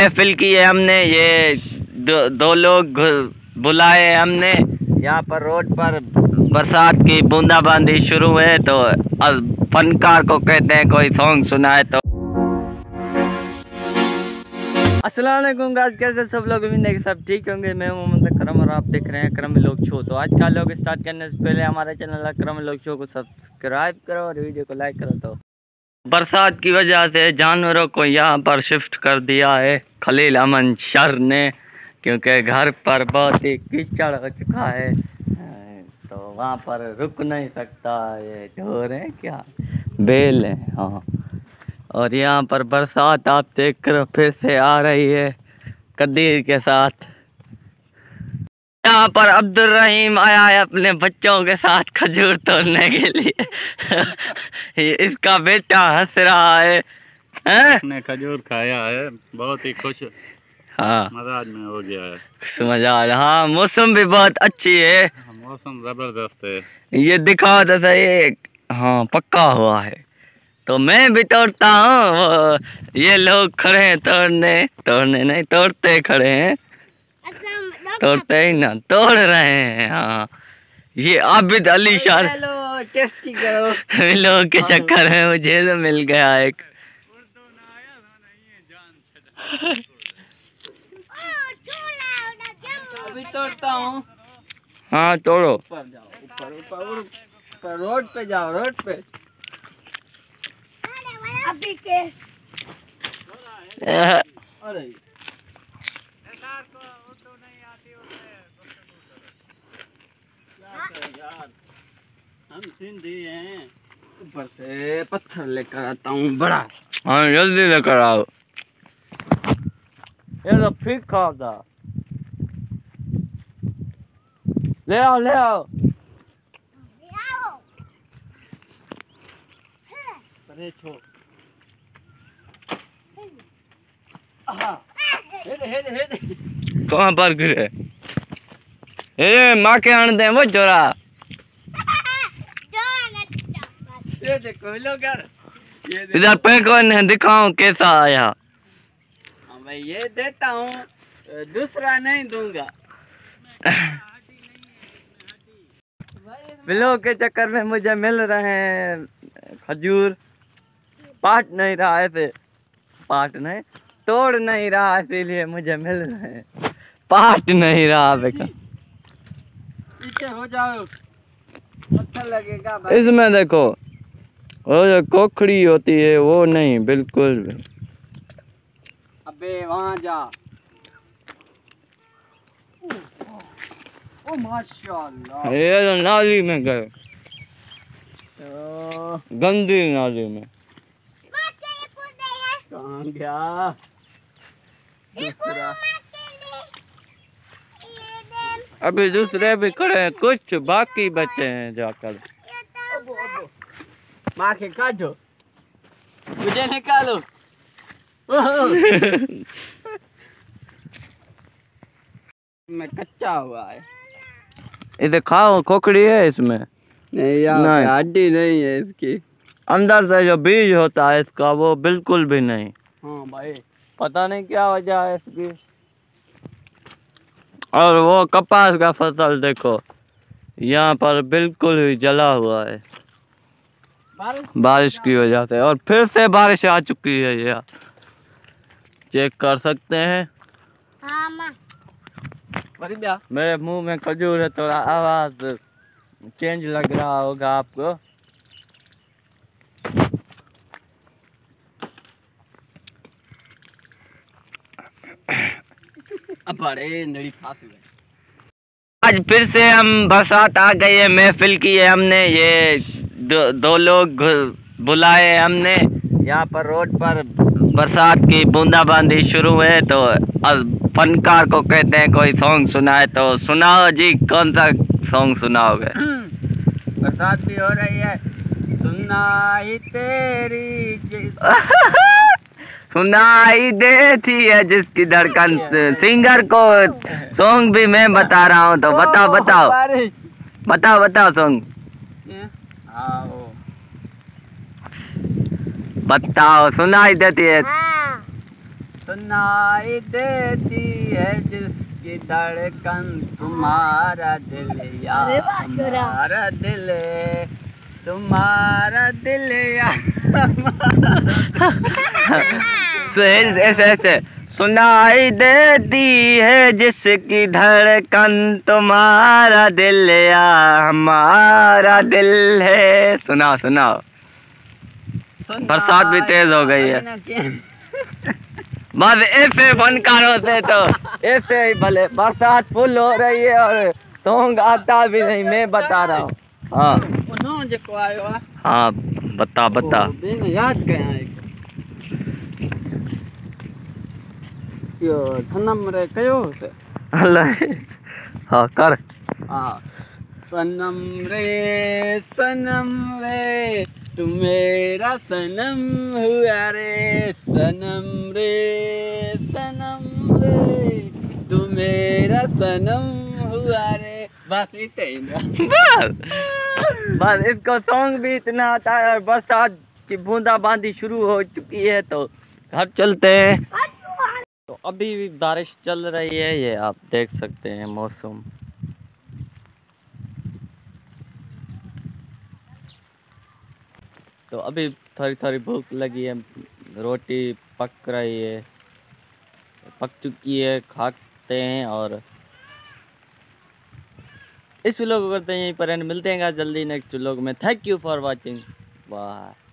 महफिल की है हमने, ये दो लोग बुलाए हमने। यहाँ पर रोड पर बरसात की बूंदाबांदी शुरू है, तो फनकार को कहते हैं कोई सॉन्ग सुनाए। तो अस्सलाम वालेकुम गाइस, कैसे सब लोग? उम्मीद है कि सब ठीक होंगे। मैं मोहम्मद अकरम और आप देख रहे हैं अकरम व्लॉग शो। तो आज का व्लॉग स्टार्ट करने से पहले हमारे चैनल अकरम व्लॉग शो को सब्सक्राइब करो और वीडियो को लाइक करो। तो बरसात की वजह से जानवरों को यहाँ पर शिफ्ट कर दिया है खलील अमन शर ने, क्योंकि घर पर बहुत ही कीचड़ हो चुका है, तो वहाँ पर रुक नहीं सकता। ये ढोर है क्या, बेल है, हाँ। और यहाँ पर बरसात आप चेक करो फिर से आ रही है कदीर के साथ। यहाँ पर अब्दुल रहीम आया है अपने बच्चों के साथ खजूर तोड़ने के लिए। इसका बेटा हंस रहा है, उसने खजूर खाया है, बहुत ही खुश, हाँ, मजाज में हो गया है। मजा। हाँ, मौसम भी बहुत अच्छी है, मौसम जबरदस्त है। ये दिखाओ तो सही, हाँ पक्का हुआ है। तो मैं भी तोड़ता हूँ, ये लोग खड़े हैं तोड़ने नहीं, तोड़ते खड़े हैं, तोड़ते ही ना तोड़ रहे हैं। हाँ, ये आबिद अली शाह लोगों के चक्कर में मुझे तो मिल गया एक। अभी तोड़ता हूँ। हाँ तोड़ो, ऊपर जाओ, ऊपर रोड पे जाओ, रोड पे। अभी के अरे हम सिंधी हैं, ऊपर से पत्थर लेकर आता हूँ बड़ा। हाँ जल्दी लेकर आओ, ये तो फिक खा था। ले आओ ले आओ। अरे छोड़, कहाँ पर गिरे? ये माँ के आने दे वो चोरा। ये देखो लोग यार, इधर पे कौन है, दिखाओ कैसा आया। हाँ भाई ये देता हूँ, दूसरा नहीं दूंगा। बिलों के चक्कर में मुझे मिल रहे हैं खजूर, पाट नहीं रहा है, पाट नहीं तोड़ नहीं रहा, इसीलिए मुझे मिल रहे हैं, पाट नहीं रहा। बेका पीछे हो जाओ, पत्थर लगेगा भाई। इसमें देखो, वो जो कोखड़ी होती है वो नहीं, बिल्कुल भी। अबे वहाँ जा। ओ माशाल्लाह, ये तो नाली में गए, गंदी नाली में। कहाँ गया? अभी दूसरे भी खड़े हैं, कुछ बाकी बचे हैं जाकर। माँ के काटो, मुझे निकालो। मैं कच्चा हुआ है, इसे खाओ, खोखड़ी है इसमें? नहीं यार, हड्डी नहीं है इसकी, अंदर से जो बीज होता है इसका वो बिल्कुल भी नहीं। हाँ भाई, पता नहीं क्या वजह है इसकी। और वो कपास का फसल देखो, यहाँ पर बिल्कुल भी जला हुआ है बारिश की वजह से, और फिर से बारिश आ चुकी है, ये चेक कर सकते हैं। मेरे मुंह में खजूर है, थोड़ा आवाज चेंज लग रहा होगा आपको। बड़े नड़ी फांस गए। आज फिर से हम बरसात आ गई है, महफिल की है हमने, ये दो लोग बुलाए हमने। यहाँ पर रोड पर बरसात की बूंदाबांदी शुरू है, तो फनकार को कहते हैं कोई सॉन्ग सुनाए। तो सुनाओ जी, कौन सा सॉन्ग सुनाओगे? बरसात भी हो रही है, सुनाई तेरी सुनाई देती है जिसकी धड़कन। सिंगर को सॉन्ग भी मैं बता रहा हूँ, तो बताओ सॉन्ग बताओ। सुनाई देती है, सुनाई देती है जिसकी धड़कन तुम्हारा दिल या हमारा दिल, तुम्हारा दिल या ऐसे ऐसे सुनाई देती है जिसकी धड़कन तुम्हारा दिल या हमारा दिल है। सुनाओ सुनाओ। बरसात भी तेज हो गई है। बस ऐसे फनकार होते तो ऐसे ही भले। बरसात फुल हो रही है और सॉन्ग आता भी नहीं, मैं बता रहा हूँ। हाँ हाँ बता बता। याद कया यो सनम रे कयो से। अल्लाह। हाँ कर। हाँ सनम रे तू मेरा सनम हुआ रे, सनम रे तू मेरा सनम हुआ रे। बस इतना बस इसको सॉन्ग भी इतना आता है। और बरसात की बूंदाबांदी शुरू हो चुकी है तो घर चलते हैं। तो अभी भी बारिश चल रही है, ये आप देख सकते हैं मौसम। तो अभी थोड़ी थोड़ी भूख लगी है, रोटी पक रही है, पक चुकी है, खाते हैं। और इस व्लॉग को करते हैं यहीं पर एंड। मिलते हैं जल्दी नेक्स्ट व्लॉग में। Thank you for watching. Bye.